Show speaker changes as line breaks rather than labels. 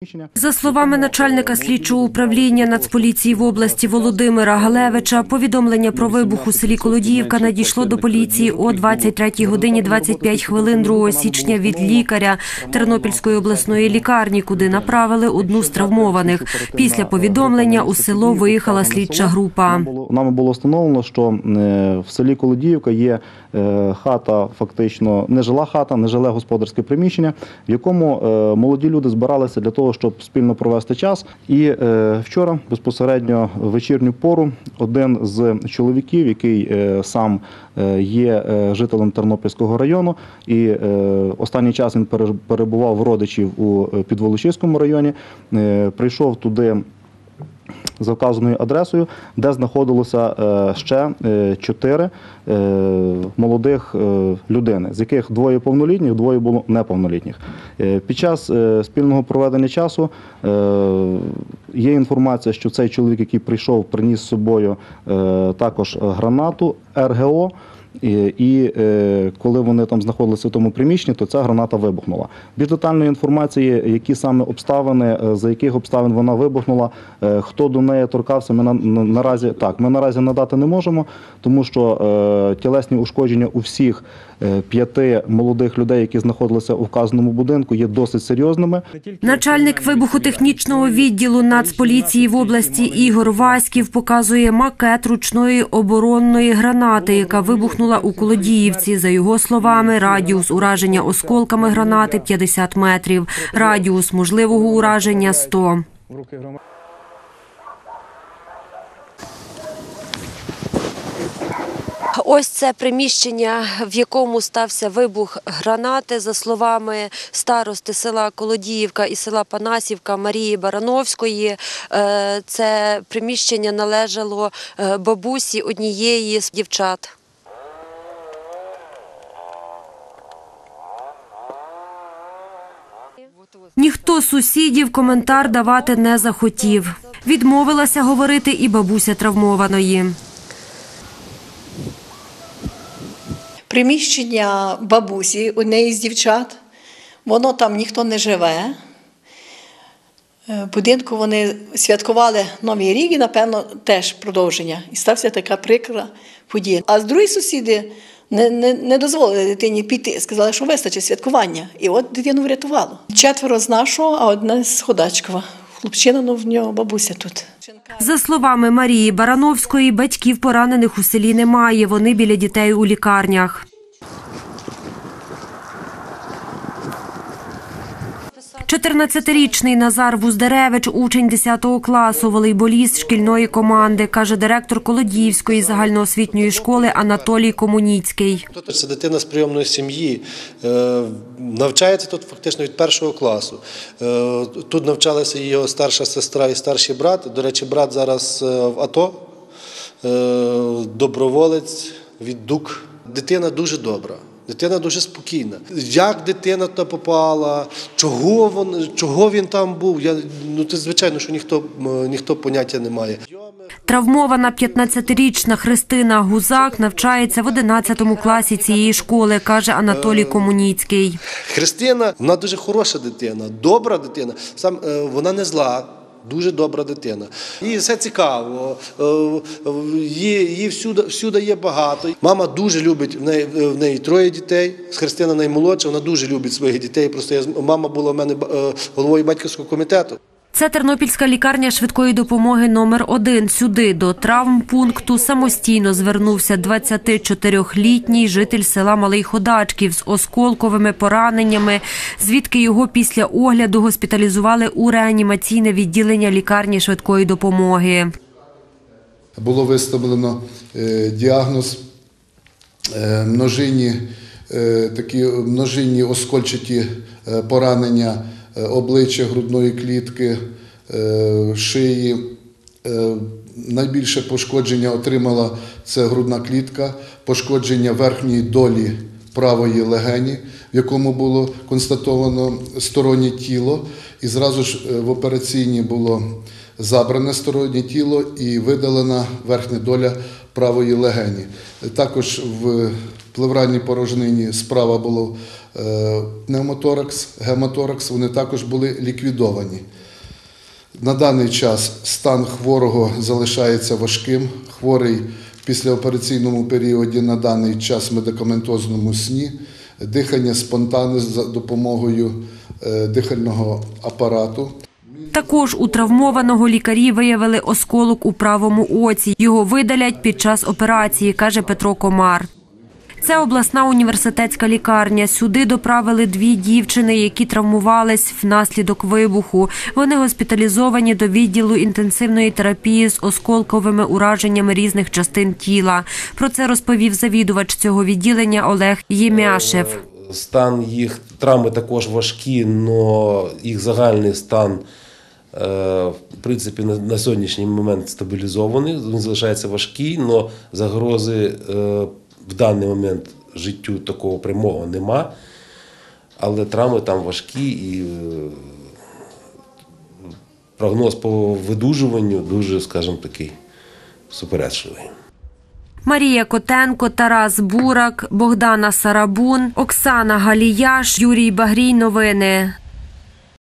За словами начальника слідчого управління Нацполіції в області Володимира Галевича, повідомлення про вибух у селі Колодіївка надійшло до поліції о 23 годині 25 хвилин 2 січня від лікаря Тернопільської обласної лікарні, куди направили одну з травмованих. Після повідомлення у село виїхала слідча група.
Нами було встановлено, що в селі Колодіївка є хата, фактично нежила хата, нежиле господарське приміщення, в якому молоді люди збиралися для того, щоб спільно провести час. І вчора, безпосередньо в вечірню пору, один з чоловіків, який сам є жителем Тернопільського району, і останній час він перебував в родичів у Підволочиському районі, прийшов туди за вказаною адресою, де знаходилося ще 4 молодих людини, з яких 2 повнолітніх, 2 було неповнолітніх. Під час спільного проведення часу є інформація, що цей чоловік, який прийшов, приніс з собою також гранату РГО, і коли вони там знаходилися в тому приміщенні, то ця граната вибухнула. Більш детальної інформації, які саме обставини, за яких обставин вона вибухнула, хто до неї торкався, ми наразі надати не можемо, тому що тілесні ушкодження у всіх 5 молодих людей, які знаходилися у вказаному будинку, є досить серйозними.
Начальник вибухотехнічного відділу Нацполіції в області Ігор Васьків показує макет ручної оборонної гранати, яка вибухнула у Колодіївці. За його словами, радіус ураження осколками гранати 50 метрів, радіус можливого ураження 100. Ось це приміщення, в якому стався вибух гранати. За словами старости села Колодіївка і села Панасівка Марії Барановської, це приміщення належало бабусі однієї з дівчат. Ніхто з сусідів коментар давати не захотів. Відмовилася говорити і бабуся травмованої.
Приміщення бабусі, однієї з дівчат, воно там ніхто не живе. В будинку вони святкували Новий рік і, напевно, теж продовження. І стався така прикра подія. А другі сусіди не дозволили дитині піти, сказали, що вистачить святкування. І от дитину врятувало. 4 з нашого, а 1 з Ходачкова. Хлопчина, в нього бабуся тут.
За словами Марії Барановської, батьків поранених у селі немає, вони біля дітей у лікарнях. 14-річний Назар Вуздеревич – учень 10 класу, волейболіст шкільної команди, каже директор Колодіївської загальноосвітньої школи Анатолій Комуніцький.
Це дитина з прийомної сім'ї, навчається тут фактично від 1 класу. Тут навчалися його старша сестра і старший брат. До речі, брат зараз в АТО, доброволець від ДУК. Дитина дуже добра. Дитина дуже спокійна. Як дитина туди попала, чого він там був, це звичайно, що ніхто поняття не має.
Травмована 15-річна Христина Гузак навчається в 11 класі цієї школи, каже Анатолій Комуніцький.
Христина, вона дуже хороша дитина, добра дитина, вона не зла. Дуже добра дитина. Їй все цікаво, її всюди є багато. Мама дуже любить, в неї 3 дітей, Христина наймолодша, вона дуже любить своїх дітей. Просто мама була в мене головою батьківського комітету.
Це Тернопільська лікарня швидкої допомоги номер 1. Сюди, до травмпункту, самостійно звернувся 24-літній житель села Малий Ходачків з осколковими пораненнями, звідки його після огляду госпіталізували у реанімаційне відділення лікарні швидкої допомоги.
Було виставлено діагноз множинні оскольчаті поранення обличчя, грудної клітки, шиї. Найбільше пошкодження отримала це грудна клітка, пошкодження верхньої долі правої легені, в якому було констатовано стороннє тіло. І зразу ж в операційній було забране стороннє тіло і видалена верхня доля правої легені. Також в плевральній порожнині справа було пневмоторакс, гематоракс, вони також були ліквідовані. На даний час стан хворого залишається важким. Хворий в післяопераційному періоді на даний час в медикаментозному сні, дихання спонтанне за допомогою дихального апарату.
Також у травмованого лікарі виявили осколок у правому оці. Його видалять під час операції, каже Петро Комар. Це обласна університетська лікарня. Сюди доправили 2 дівчини, які травмувались внаслідок вибуху. Вони госпіталізовані до відділу інтенсивної терапії з осколковими ураженнями різних частин тіла. Про це розповів завідувач цього відділення Олег Ємяшев.
Стан їх травми також важкі, але їх загальний стан, в принципі, на сьогоднішній момент стабілізований. Він залишається важкий, але загрози в даний момент життю такого прямого нема. Але травми там важкі і прогноз по видужуванню дуже, скажімо, такий суперечливий.
Марія Котенко, Тарас Бурак, Богдана Сарабун, Оксана Галіяш, Юрій Багрій. Новини.